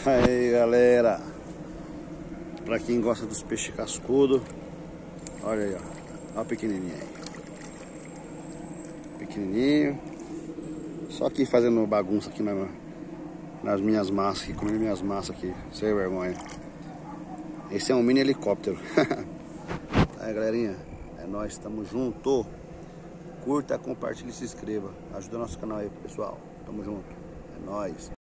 Aí galera, pra quem gosta dos peixes cascudo, olha aí, ó, olha o pequenininho aí, pequenininho, só aqui fazendo bagunça aqui nas minhas massas, aqui, comendo minhas massas aqui, sem vergonha. Esse é um mini helicóptero. Aí galerinha, é nóis, tamo junto. Curta, compartilhe e se inscreva, ajuda nosso canal aí pessoal, tamo junto, é nóis.